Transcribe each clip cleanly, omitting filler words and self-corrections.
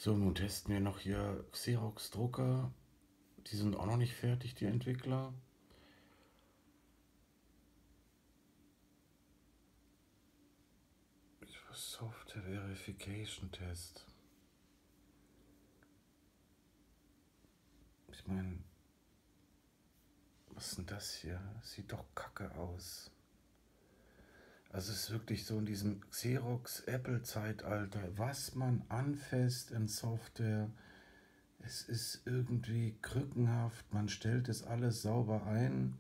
So, nun testen wir noch hier Xerox-Drucker. Die sind auch noch nicht fertig, die Entwickler. Software Verification Test. Ich meine, was ist denn das hier? Sieht doch kacke aus. Also es ist wirklich so in diesem Xerox-Apple-Zeitalter, was man anfasst in Software, es ist irgendwie krückenhaft, man stellt es alles sauber ein.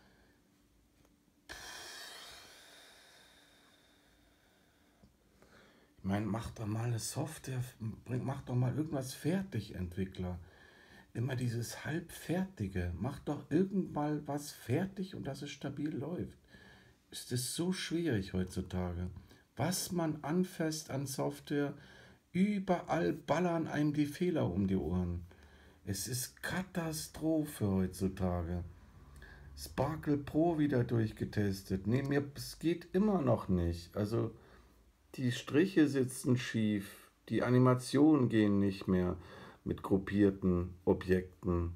Ich meine, mach doch mal eine Software, mach doch mal irgendwas fertig, Entwickler. Immer dieses Halbfertige. Mach doch irgendwann was fertig und dass es stabil läuft. Es ist so schwierig heutzutage. Was man anfasst an Software, überall ballern einem die Fehler um die Ohren. Es ist Katastrophe heutzutage. Sparkle Pro wieder durchgetestet. Nee, es geht immer noch nicht. Also die Striche sitzen schief, die Animationen gehen nicht mehr mit gruppierten Objekten.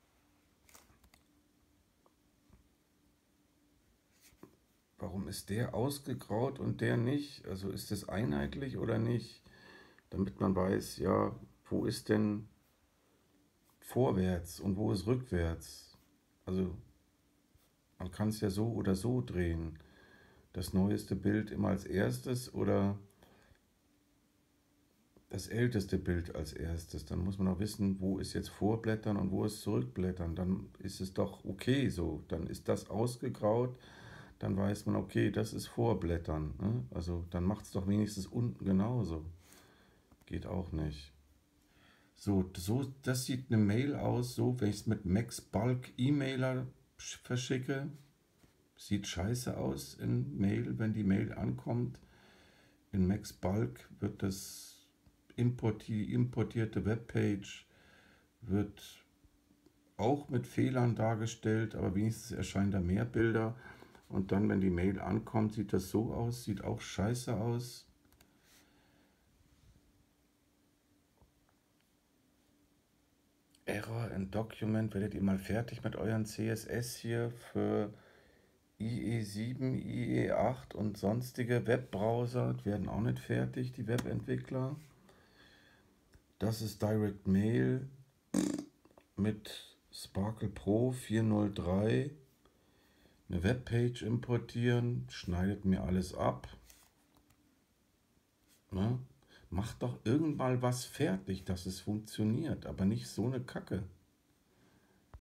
Warum ist der ausgegraut und der nicht? Also ist das einheitlich oder nicht? Damit man weiß, ja, wo ist denn vorwärts und wo ist rückwärts? Also man kann es ja so oder so drehen. Das neueste Bild immer als erstes oder das älteste Bild als erstes. Dann muss man auch wissen, wo ist jetzt Vorblättern und wo ist Zurückblättern. Dann ist es doch okay so. Dann ist das ausgegraut. Dann weiß man, okay, das ist Vorblättern. Ne? Also dann macht es doch wenigstens unten genauso. Geht auch nicht. So, das sieht eine Mail aus, so, wenn ich es mit Max Bulk E-Mailer verschicke. Sieht scheiße aus in Mail, wenn die Mail ankommt. In Max Bulk wird das importierte Webpage wird auch mit Fehlern dargestellt, aber wenigstens erscheinen da mehr Bilder. Und dann, wenn die Mail ankommt, sieht das so aus, sieht auch scheiße aus. Error in Document, werdet ihr mal fertig mit euren CSS hier für IE7, IE8 und sonstige Webbrowser, die werden auch nicht fertig, die Webentwickler. Das ist Direct Mail mit Sparkle Pro 403. Eine Webpage importieren, schneidet mir alles ab. Ne? Macht doch irgendwann was fertig, dass es funktioniert, aber nicht so eine Kacke.